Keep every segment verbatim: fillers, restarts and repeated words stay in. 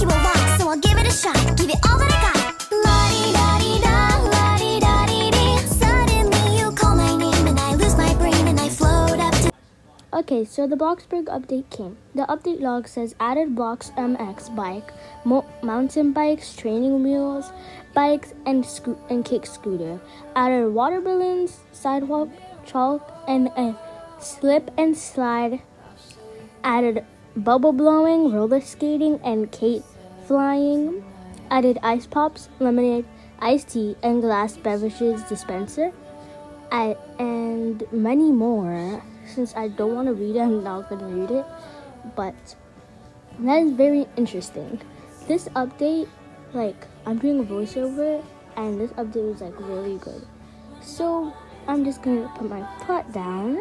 you will walk, so I'll give it a shot. Give it all that I got. La-di-da-di-da, la-di-da-di-dee. Suddenly you call my name and I lose my brain and I float up to... Okay, so the Bloxburg update came. The update log says added Blox M X bike, mo- mountain bikes, training wheels, bikes, and sco- and kick scooter. Added water balloons, sidewalk, chalk, and a slip and slide. Added bubble blowing, roller skating, and kite flying. Added ice pops, lemonade, iced tea, and glass beverages dispenser. I, and many more. Since I don't want to read it, I'm not going to read it. But that is very interesting. This update, like, I'm doing a voiceover, and this update was, like, really good. So, I'm just going to put my pot down.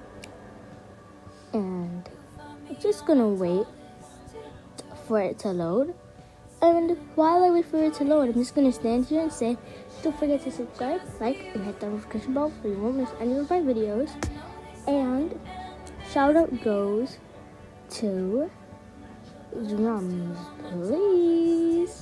And I'm just going to wait for it to load. And while I wait for it to load, I'm just going to stand here and say, don't forget to subscribe, like, and hit the notification bell so you won't miss any of my videos. And shout out goes to drums, please.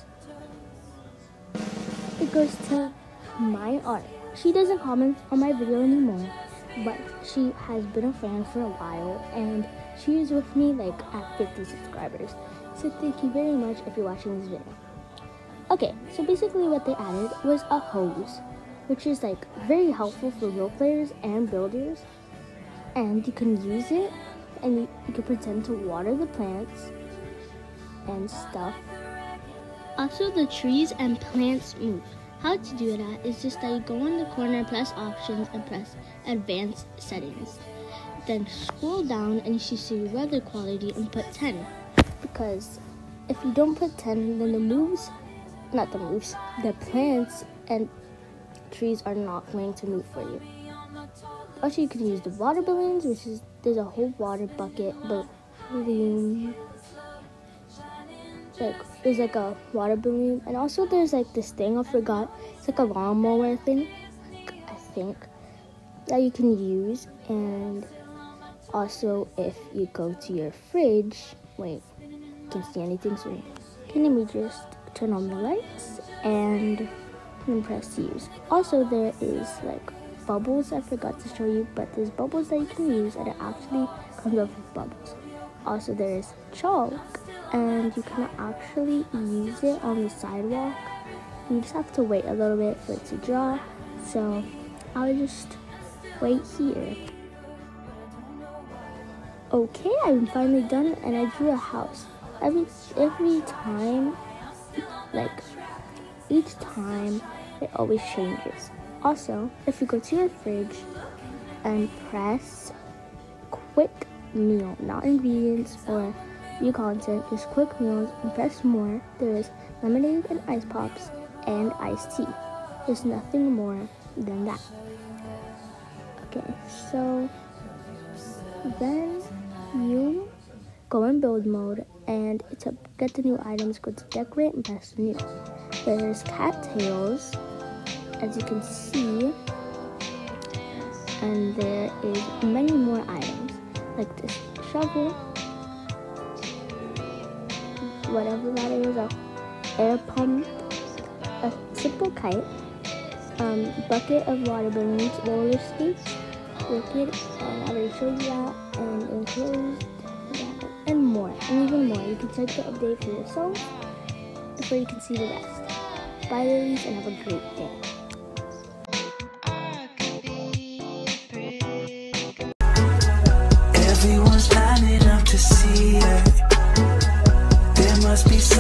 It goes to my art. She doesn't comment on my video anymore, but she has been a fan for a while, and she is with me like at fifty subscribers. So thank you very much if you're watching this video. Okay, so basically what they added was a hose, which is like very helpful for role players and builders. And you can use it, and you, you can pretend to water the plants and stuff. Also, the trees and plants move. How to do that is just that you go in the corner, press options, and press advanced settings. Then scroll down and you see weather quality and put ten. Because if you don't put ten, then the moves, not the moves, the plants and trees are not going to move for you. Also, you can use the water balloons, which is, there's a whole water bucket balloon. Like, there's like a water balloon. And also there's like this thing, I forgot. It's like a lawnmower thing, I think, that you can use. And also, if you go to your fridge, wait, you can't see anything, so can let me just turn on the lights and then press use. Also, there is like bubbles I forgot to show you, but there's bubbles that you can use, and it actually comes up with bubbles. Also, there is chalk, and you can actually use it on the sidewalk. You just have to wait a little bit for it to dry, so I'll just wait here. Okay, I'm finally done, and I drew a house. Every every time, like each time, it always changes. Also, if you go to your fridge and press quick meal, not ingredients or view content, just quick meals, and press more, there is lemonade and ice pops and iced tea. There's nothing more than that. Okay, so then you go in build mode, and to get the new items, go to decorate and press new. There's cattails, as you can see, and there is many more items like this shovel, whatever that is, a air pump, a simple kite, um, bucket of water balloons, roller skates, wicked, and I already showed you that, and enclosed, that, and more, and even more. You can check the update for yourself before you can see the rest. Bye, ladies, and have a great day. Everyone's lining up to see her. There must be